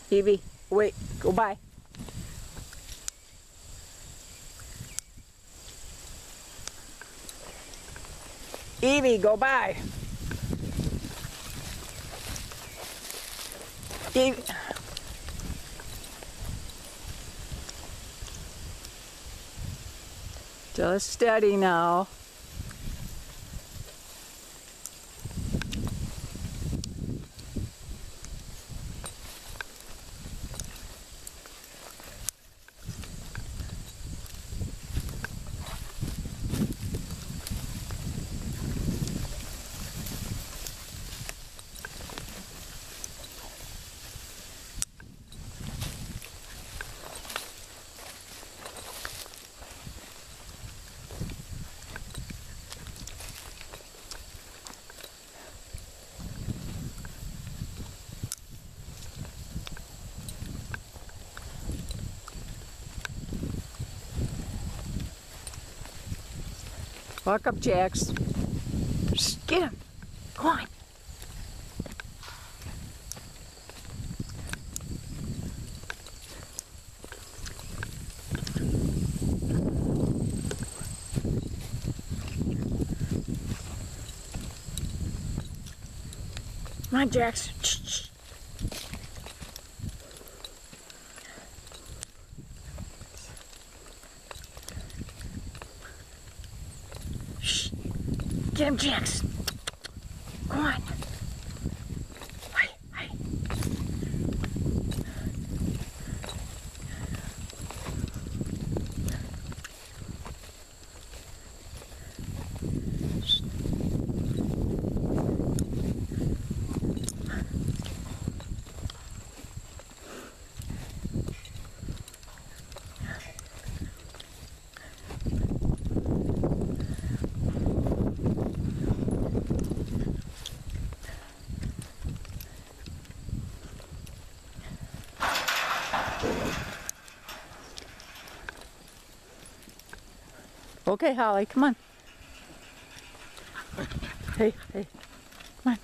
Evie, wait, go by. Evie, go by. Evie. Just steady now. Walk up, Jax. Get him. Come on. Come on, Jax. Shh. Shh. Get him, Jax. Come on. Hi. Okay, Holly, come on. Hey, come on.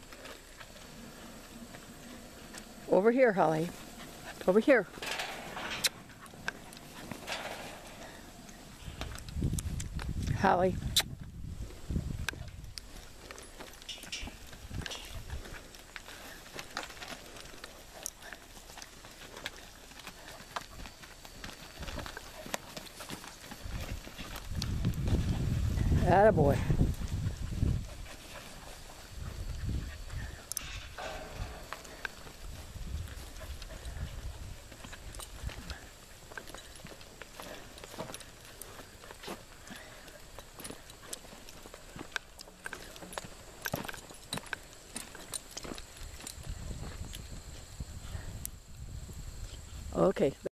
Over here, Holly. Over here. Holly. Attaboy. Okay.